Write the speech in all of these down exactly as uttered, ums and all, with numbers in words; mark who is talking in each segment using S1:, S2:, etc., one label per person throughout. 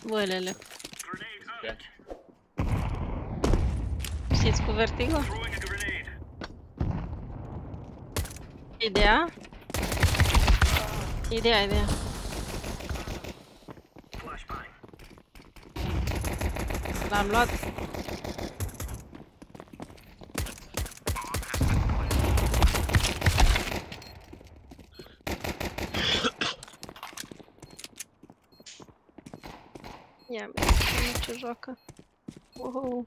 S1: Bălele. Știți cu Vertigo? Ideea? Ideea, ideea. L-am luat. Ia, vezi ce joacă. Wow.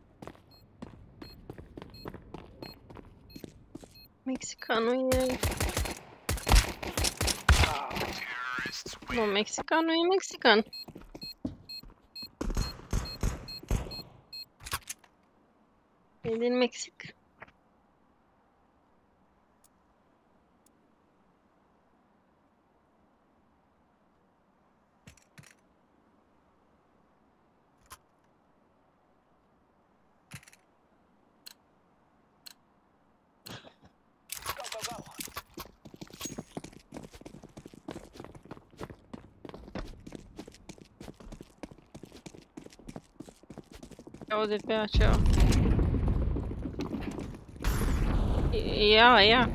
S1: Mexicanul e... Nu, mexicanul e mexican. E din Mexic. Aude pe aceea. Ia, ia.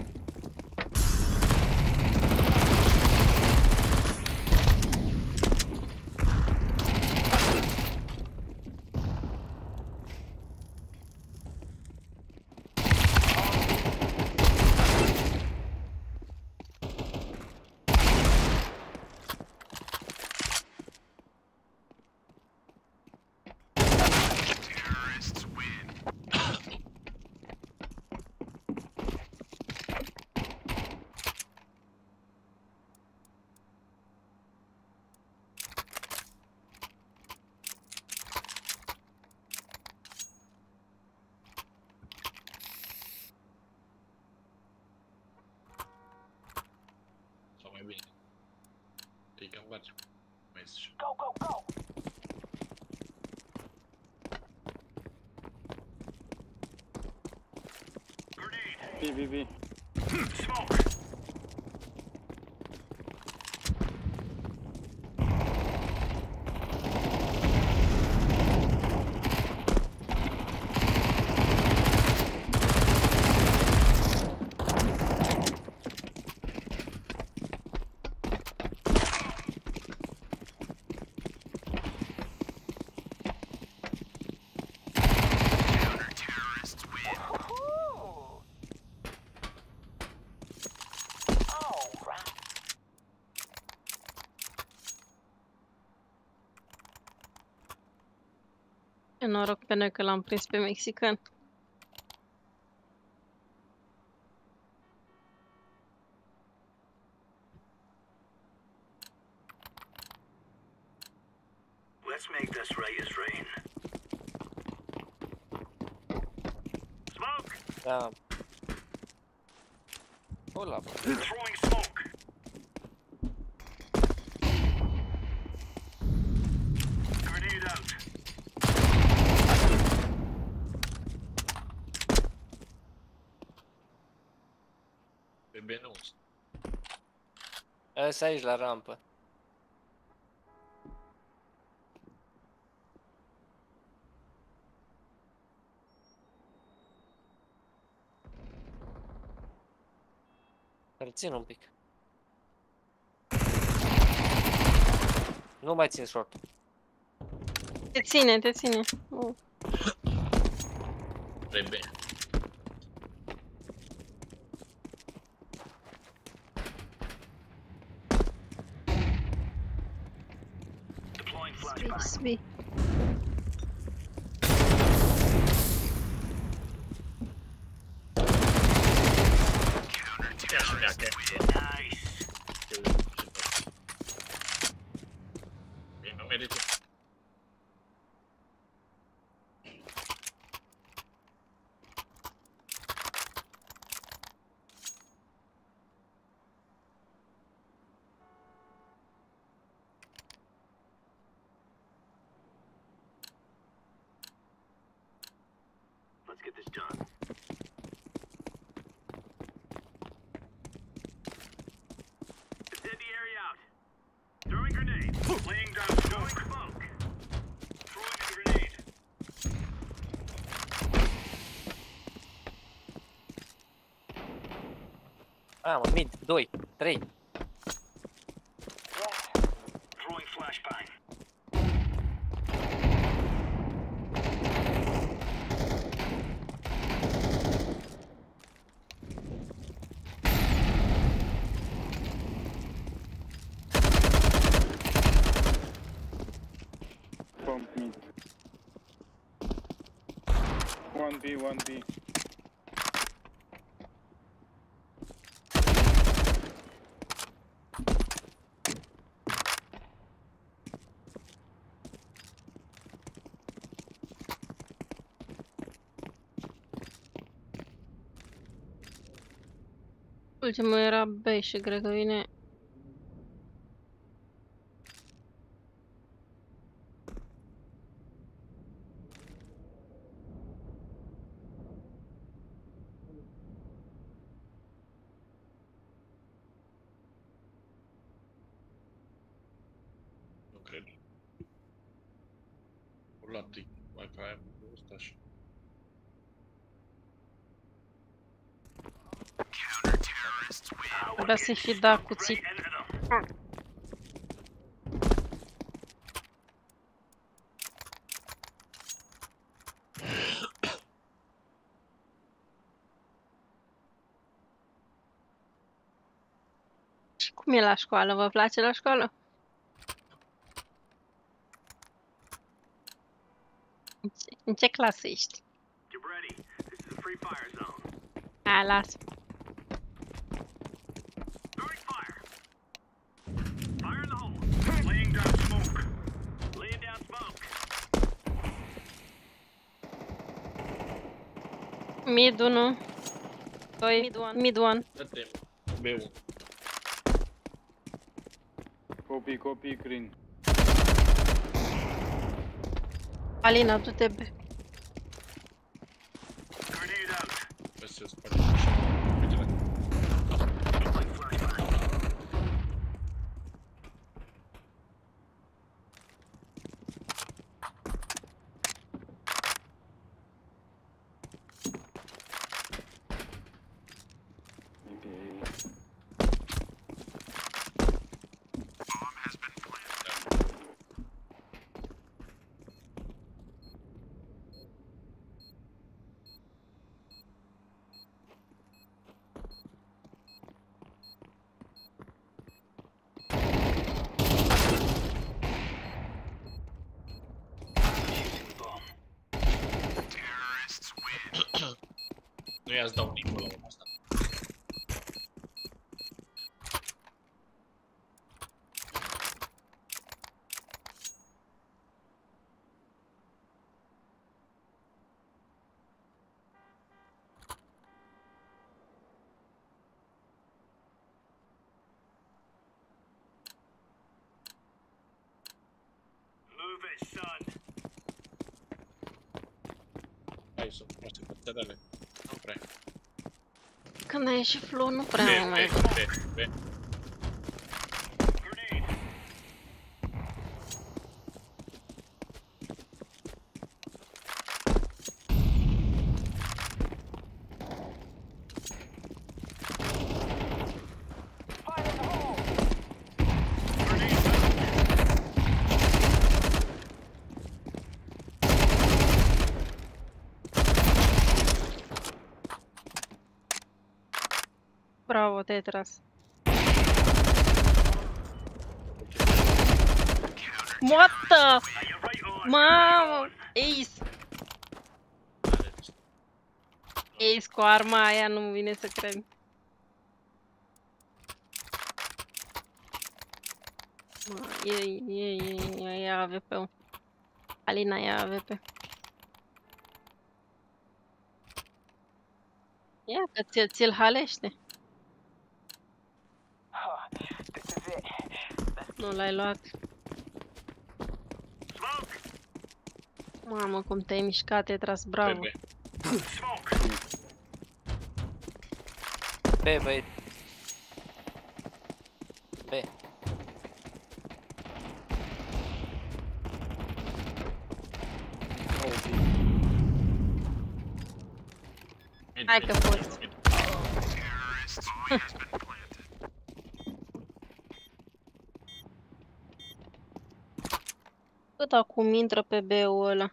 S2: Go, go, go!
S3: B, B, B.
S2: Smoke!
S1: E noroc pe noi că l-am prins pe mexican.
S2: Let's make this right as rain. Smoke!
S4: Da. Ăla, bă.
S2: Throwing smoke! Grenade out!
S5: Pe B nu.
S4: Ăsta aici la rampă. Îl țin un pic. Nu mai țin short.
S1: Te ține, te ține. Oh.
S5: trei B.
S2: Deploying
S1: B,
S2: flashbang.
S1: B.
S5: Ia și mea, că
S2: Nice!
S5: Bine, nu merită.
S2: Let's get this done. Extend the area out. Throwing grenade. Laying down smoke. Smoke.
S4: Ah, mă, mid, doi, trei.
S2: Throwing flashbang.
S3: Pump mid. One B, one B.
S1: Ultimul era B și cred că vine...
S5: Nu cred. O luat Wi-Fi aia pe ăsta și...
S1: Vrea să fi da cuțit. Și cum e la școală? Vă place la școală? În ce, în ce clasă ești?
S2: Get ready. This is a free fire zone.
S1: A, las.
S2: Throwing fire. Fire in the hole. Laying down smoke. Laying down smoke.
S1: Mid unu. doi. Mid one. Mid one.
S5: Dă-te B unu.
S3: Copy, copy, green.
S1: Alina, du-te B.
S2: Grenade out.
S5: Vezi să spargi așa. Uite-le.
S2: Throwing flashbang.
S3: Maybe.
S5: Nu i-ați dau nick la urma asta.
S2: Move it, son.
S5: Hai să proaste pe tădele. Nu prea.
S1: Când a ieșit flow, nu
S5: B,
S1: prea mai...
S5: B, B, B.
S2: Grenade. Fire in the hole. Grenade out.
S1: Bravo, te-ai tras. What the?
S2: You're right on.
S1: Mamă! Ace! Ace cu arma aia, nu-mi vine să cred. Mă, e, e, e, e, ia A V P-ul. Alina ia A V P. Ia că ți- ți-l halește. Nu l-ai luat.
S2: Smoke.
S1: Mamă, cum te-ai mișcat, te-ai tras, bravo.
S5: B, B.
S2: Smoke.
S4: B, băieți. B.
S5: Mid,
S1: Hai
S5: mid,
S1: că poți.
S5: mid.
S1: tot acum intră pe B-ul ăla.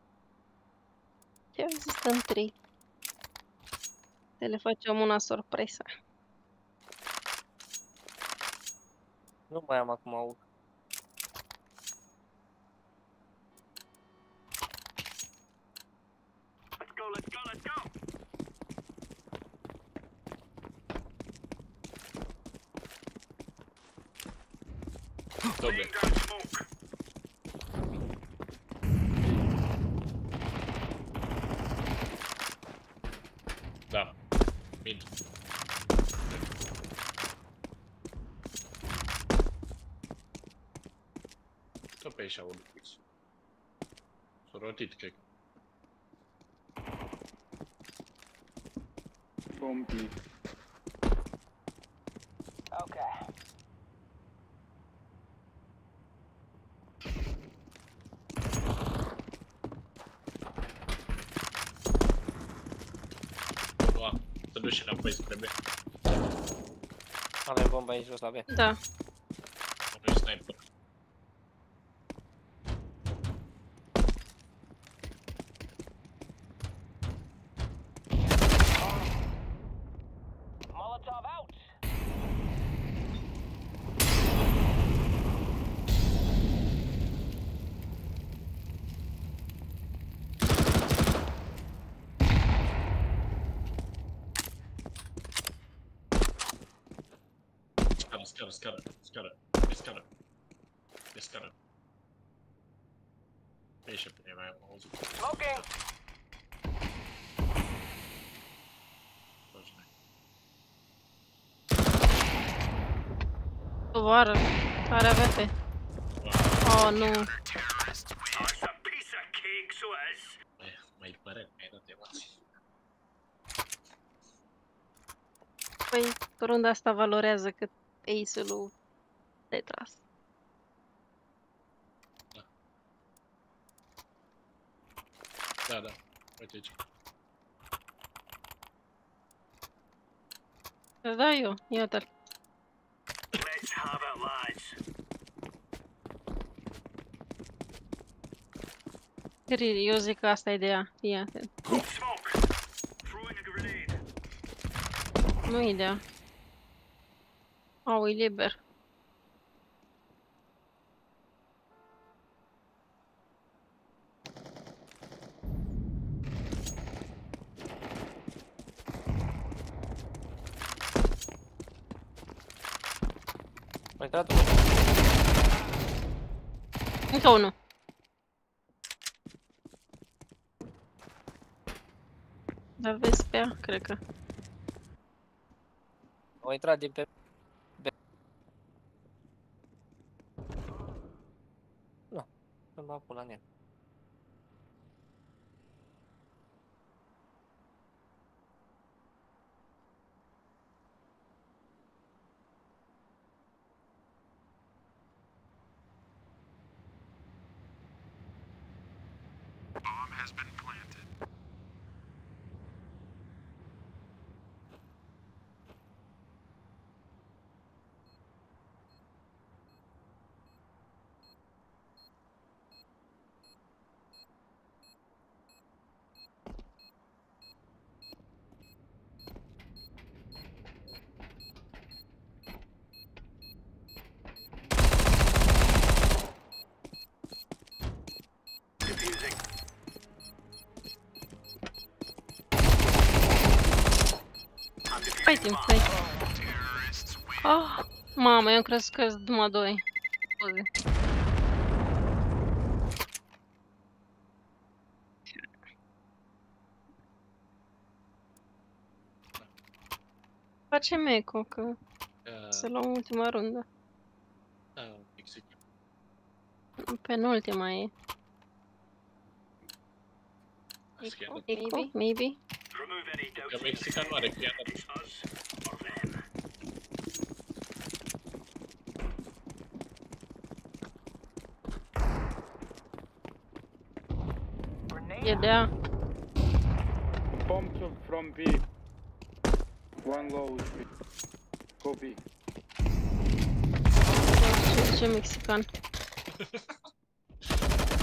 S1: Ce zis în trei? Să le facem una sorpresă.
S4: Nu mai am acum aug.
S2: Let's go, let's go, let's go.
S5: Dobre.
S2: Laying down smoke.
S5: Da. Mid. Tot pe aici aud fix. S-a rotit, cred.
S3: Bomb B.
S6: Okay.
S5: Lua. Să duci înapoi spre B.
S4: Avem bomba aici jos la B.
S1: Da.
S5: Nu-i sniper.
S6: Molotov out.
S5: Scară, scară, scară, scară. E scară. E scară. Pe aici pe mine mai am auzit.
S6: Smoking.
S1: Tovară. Care avea pe. Oh, nu.
S2: Oh, it's a piece of cake, so it is.
S5: Mai, mai pare, mai dat emoții.
S1: Păi, runda asta valorează cât ace-ul lui Tetras.
S5: Da, da. Uite aici.
S1: Îți dau eu, iată-l.
S2: Let's have it, lads.
S1: Riri, eu zic că asta e ideea. Fii atent.
S2: Smoke. Throwing a grenade.
S1: Nu e ideea. Au, e liber.
S4: Mai intrat unul.
S1: Încă unul. Dar vezi pe ea, cred că.
S4: Au intrat din pe... B. Nu. Nu m-a pus la ea.
S2: Bomb has been planted. Defusing.
S1: Hai timp, hai. Ah, mamă, eu am crezut că sunt numai doi. Scuze. Facem eco, că să luăm ultima rundă.
S5: Da, exec.
S1: Penultima e.
S5: Schiană.
S1: Maybe, maybe.
S2: Remove any doubt.
S5: Că mexican nu are chiar.
S2: It's us or them.
S6: Grenade.
S1: E de a.
S3: Bomb to from B. One low H P. Go B.
S1: Ce, ce mexican.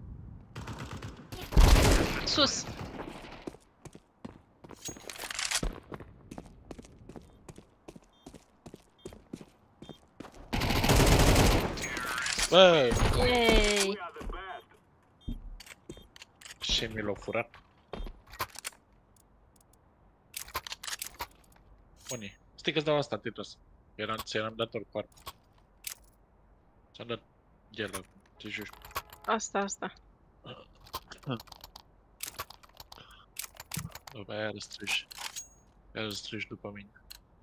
S1: Sus.
S5: Bă,
S1: Yay.
S5: ce mi l-a furat. Unii. Stai că-ți dau asta, Titus. Eram, ți-eram dator cu arma. Ți-am dat el acum, ce joci.
S1: Asta, asta.
S5: După aia răstrâși. Aia răstrâși după mine.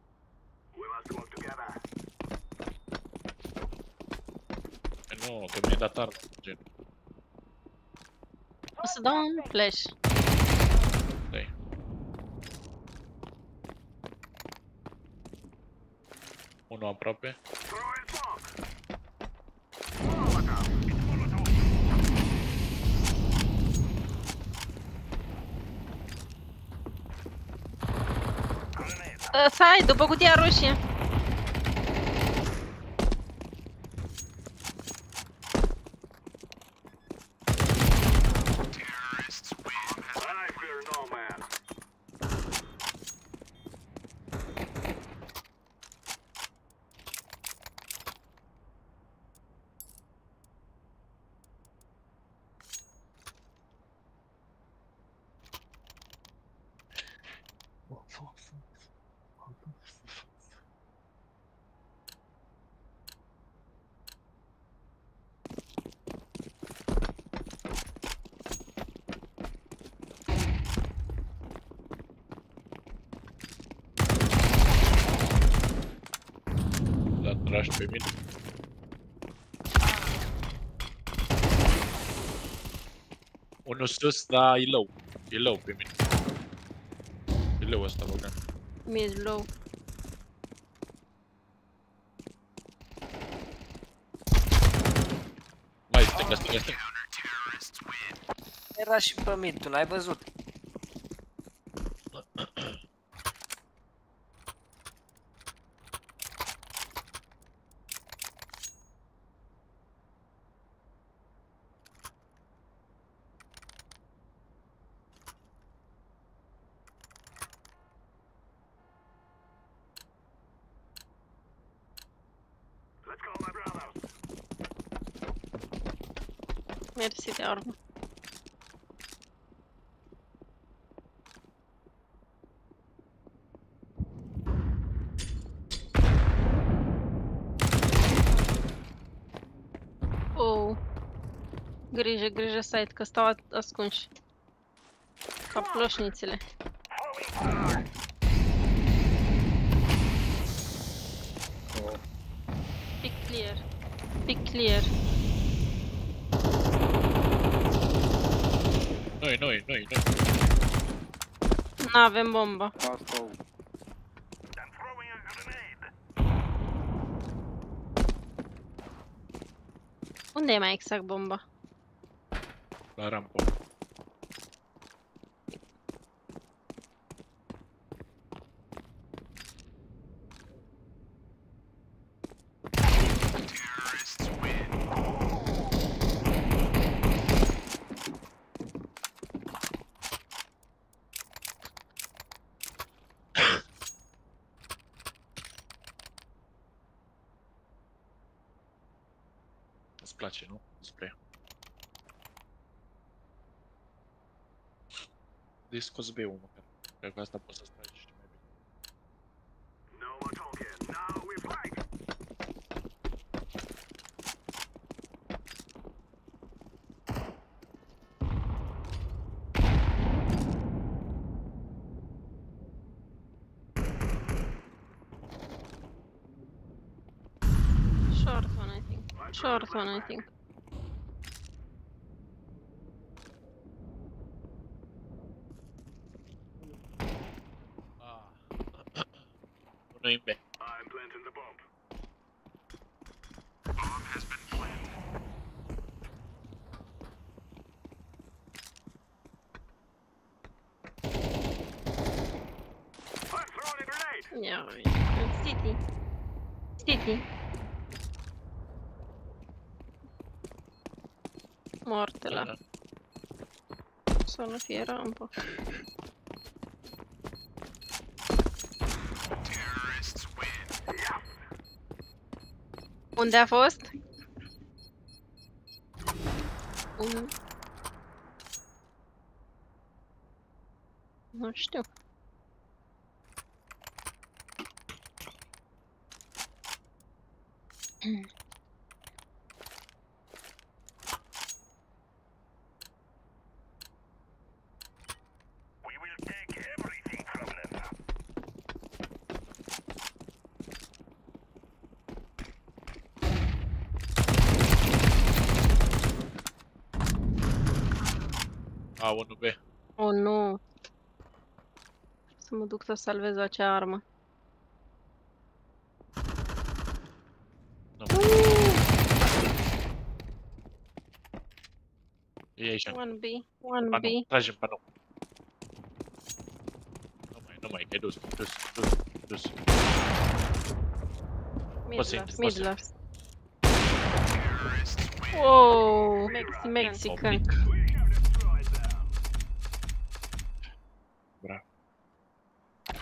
S5: E, nu, că mi-ai dat arma, gen.
S1: O să dau un flash.
S5: Dai. Unul aproape.
S1: Uh, Stai, după cutia roșie.
S5: L-a tras pe mine. Unul sus, dar e low. E low pe mine. E low ăsta, Bogdan.
S1: Mid low.
S5: Mai stânga, stânga, stânga.
S4: Era și pe mid, tu n-ai văzut?
S1: Mersi de armă. Oh. Grijă, grijă site, că stau ascunși. Ca ploșnițele. Pic clear. Pic clear.
S5: Noi, noi, noi, noi.
S1: N-avem bombă.
S3: Asta o.
S1: Unde e mai exact bomba?
S5: La rampă. Îți place, nu? Spre. De scos B-ul măcar. Cred că asta poți să tragi și mai bine.
S1: Short one, I think. Short one, I think.
S5: Ah. Unul în B.
S1: Ia, City. City. Moarte la. Să nu fie rampă. Unde a fost? Un... Nu știu.
S2: We will take everything from them.
S5: A, unu B.
S1: Oh, nu. Să mă duc să salvez acea armă.
S5: Nu. E aici.
S1: One B, one
S5: Panu,
S1: B.
S5: tragem panu. Nu mai, nu mai, că e dus, dus, dus, dus. Poți să intri,
S1: Mid
S5: poți să
S1: last. Wow, Mex Mexican.
S5: Oblic.